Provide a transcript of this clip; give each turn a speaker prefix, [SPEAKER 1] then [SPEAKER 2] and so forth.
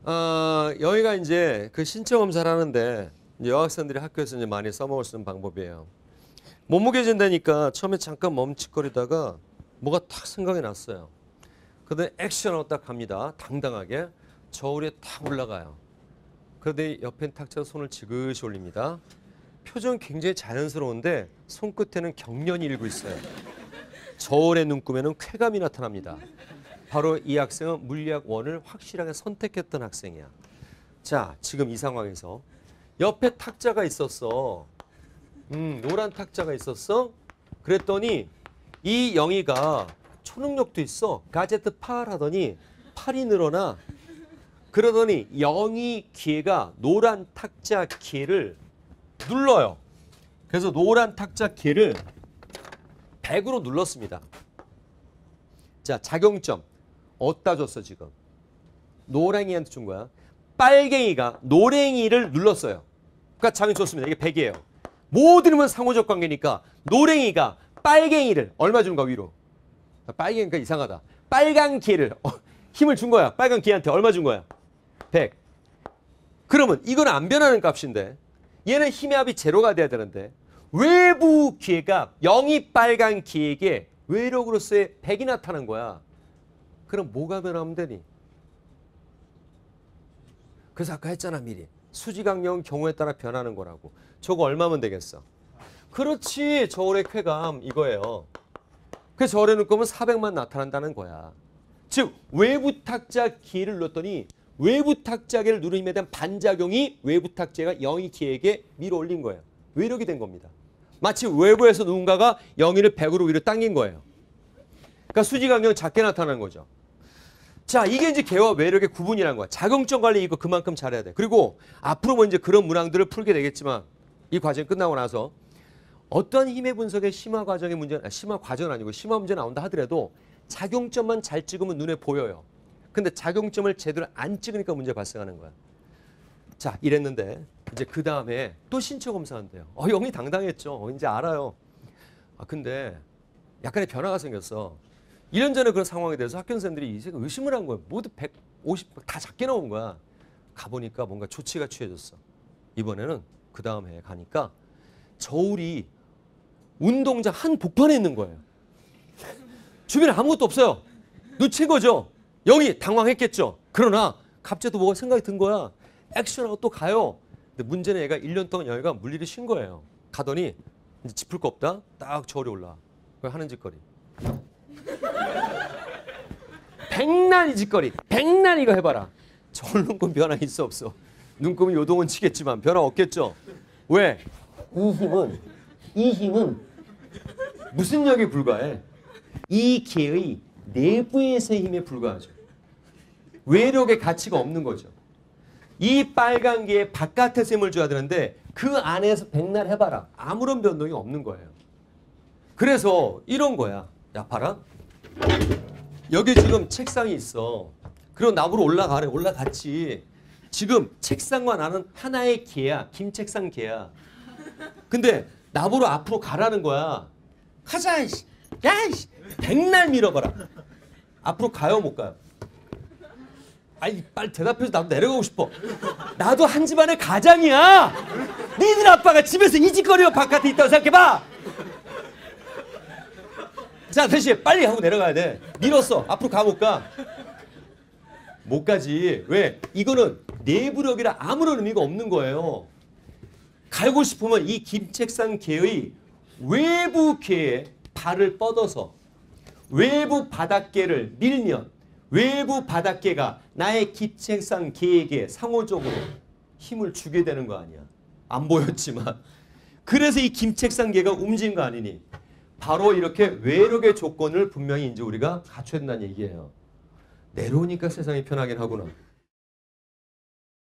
[SPEAKER 1] 여기가 이제 그 신체 검사를 하는데 이제 여학생들이 학교에서 이제 많이 써먹을 수 있는 방법이에요. 몸무게 재다니까 처음에 잠깐 멈칫거리다가 뭐가 탁 생각이 났어요. 그다음에 액션하고 딱 갑니다. 당당하게 저울에 탁 올라가요. 그런데 옆에 탁자 손을 지그시 올립니다. 표정 굉장히 자연스러운데 손끝에는 경련이 일고 있어요. 저울의 눈금에는 쾌감이 나타납니다. 바로 이 학생은 물리학 1을 확실하게 선택했던 학생이야. 자, 지금 이 상황에서 옆에 탁자가 있었어. 노란 탁자가 있었어. 그랬더니 이 영희가 초능력도 있어. 가제트 팔 하더니 팔이 늘어나. 그러더니 영희 기회가 노란 탁자 기회를 눌러요. 그래서 노란 탁자 기회를 100으로 눌렀습니다. 자, 작용점 어디다 줬어 지금? 노랭이한테 준 거야. 빨갱이가 노랭이를 눌렀어요. 그러니까 작용 좋습니다. 이게 100이에요. 모든 건 상호적 관계니까 노랭이가 빨갱이를 얼마 주는 거야 위로? 빨갱이가 이상하다. 빨간 기회를 힘을 준 거야. 빨간 기회한테 얼마 준 거야? 100. 그러면 이건 안 변하는 값인데 얘는 힘의 합이 제로가 돼야 되는데 외부 기회가 0이 빨간 기회에게 외력으로서의 100이 나타난 거야. 그럼 뭐가 변하면 되니? 그래서 아까 했잖아 미리. 수지강령 경우에 따라 변하는 거라고. 저거 얼마면 되겠어? 그렇지. 저울의 쾌감 이거예요. 그래서 저울의 눈금은 400만 나타난다는 거야. 즉 외부 탁자 기회를 눌렀더니 외부 탁자기를 누름에 대한 반작용이 외부 탁자가 0이 기에게 밀어 올린 거예요. 외력이 된 겁니다. 마치 외부에서 누군가가 0이를 100으로 위로 당긴 거예요. 그러니까 수지강령 작게 나타나는 거죠. 자, 이게 이제 개와 외력의 구분이라는 거야. 작용점 관리 이거 그만큼 잘해야 돼. 그리고 앞으로 뭐 이제 그런 문항들을 풀게 되겠지만 이 과정이 끝나고 나서 어떤 힘의 분석의 심화 과정의 문제, 심화 과정은 아니고 심화 문제 나온다 하더라도 작용점만 잘 찍으면 눈에 보여요. 근데 작용점을 제대로 안 찍으니까 문제 발생하는 거야. 자, 이랬는데 이제 그 다음에 또 신체 검사한대요. 영이 당당했죠. 이제 알아요. 근데 약간의 변화가 생겼어. 1년 전에 그런 상황에 대해서 학교생들이 이제 의심을 한 거예요. 모두 150 다 작게 나온 거야. 가보니까 뭔가 조치가 취해졌어. 이번에는 그 다음 해에 가니까 저울이 운동장 한 복판에 있는 거예요. 주변에 아무것도 없어요. 놓친 거죠. 영이 당황했겠죠. 그러나 갑자기 또 뭐가 생각이 든 거야. 액션하고 또 가요. 근데 문제는 얘가 1년 동안 영희가 물리를 쉰 거예요. 가더니 이제 짚을 거 없다. 딱 저울이 올라. 그걸 하는 짓거리. 백날 이 짓거리. 백날 이거 해봐라. 저울 눈금 변화 있어 없어? 눈금은 요동은 치겠지만 변화 없겠죠. 왜? 이 힘은 무슨 역에 불과해? 이 개의 내부에서의 힘에 불과하죠. 외력의 가치가 없는 거죠. 이 빨간 개의 바깥에서 힘을 줘야 되는데 그 안에서 백날 해봐라. 아무런 변동이 없는 거예요. 그래서 이런 거야. 야, 봐라. 여기 지금 책상이 있어. 그리고 나무로 올라가래. 올라갔지. 지금 책상과 나는 하나의 개야. 김책상 개야. 근데 나무로 앞으로 가라는 거야. 가자. 이씨. 야, 이씨. 백날 밀어봐라. 앞으로 가요, 못 가요? 아이, 빨리 대답해서 나도 내려가고 싶어. 나도 한 집안의 가장이야. 니들 아빠가 집에서 이 짓거리로 바깥에 있다고 생각해봐. 자, 대신 빨리 하고 내려가야 돼. 밀었어. 앞으로 가, 못 가? 못 가지. 왜? 이거는 내부력이라 아무런 의미가 없는 거예요. 갈고 싶으면 이 김책상 개의 외부 개에 발을 뻗어서 외부 바닥개를 밀면 외부 바닥개가 나의 김책상 개에게 상호적으로 힘을 주게 되는 거 아니야. 안 보였지만. 그래서 이 김책상 개가 움직인 거 아니니. 바로 이렇게 외력의 조건을 분명히 이제 우리가 갖춰야 된다는 얘기예요. 내려오니까 세상이 편하긴 하구나.